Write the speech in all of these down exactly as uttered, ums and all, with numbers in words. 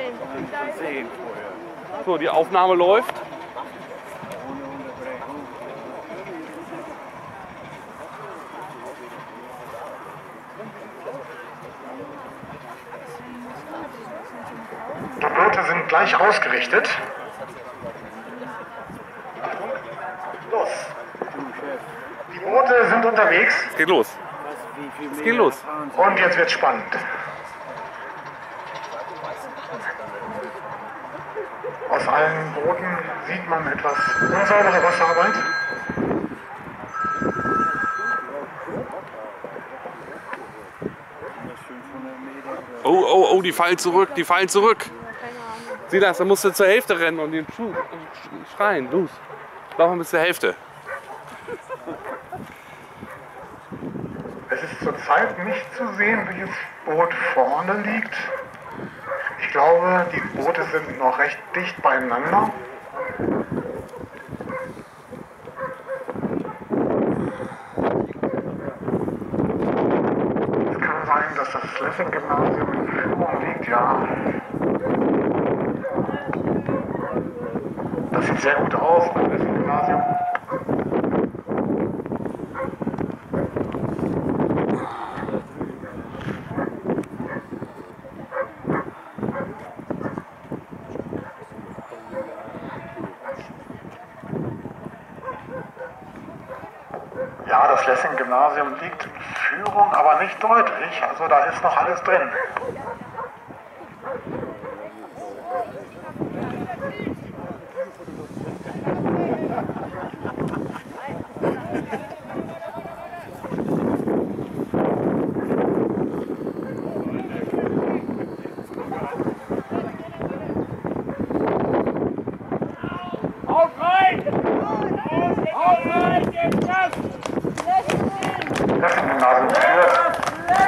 So, die Aufnahme läuft. Die Boote sind gleich ausgerichtet. Los. Die Boote sind unterwegs. Es geht los. Es geht los. Und jetzt wird spannend. Aus allen Booten sieht man etwas unsaubere Wasserarbeit. Oh, oh, oh, die fallen zurück, die fallen zurück. Sieh das, da musst du zur Hälfte rennen und den Schuh schreien. Los, lauf mal bis zur Hälfte. Es ist zurzeit nicht zu sehen, welches Boot vorne liegt. Ich glaube, die Boote sind noch recht dicht beieinander. Es kann sein, dass das Lessing-Gymnasium in Führung liegt, ja. Das sieht sehr gut aus, das Lessing-Gymnasium. Ja, das Lessing-Gymnasium liegt in Führung, aber nicht deutlich. Also da ist noch alles drin. Lessing-Gymnasium führt.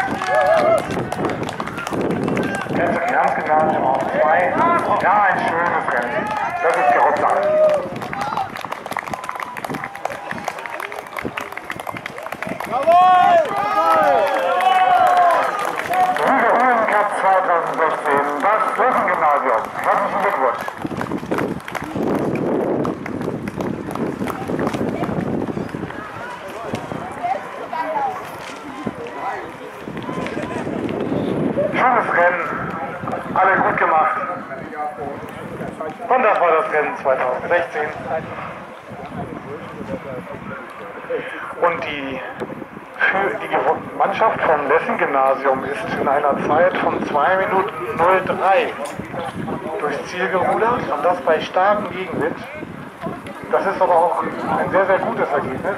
Gymnasium auf zwei. Ja, ein schönes Rennen. Das ist Gerutscht. Jawohl! Sieger Cup zwanzig sechzehn, das Lessing-Gymnasium. Herzlichen Glückwunsch. Schönes Rennen, alle gut gemacht. Und das war das Rennen zwanzig sechzehn. Und die, für die Mannschaft vom Lessing-Gymnasium ist in einer Zeit von zwei Minuten null drei durchs Ziel gerudert und das bei starkem Gegenwind. Das ist aber auch ein sehr, sehr gutes Ergebnis.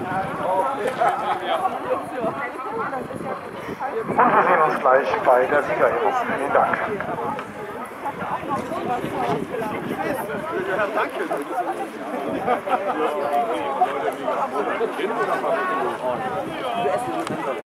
Und wir sehen uns gleich bei der Siegerehrung. Vielen Dank. Ja, danke.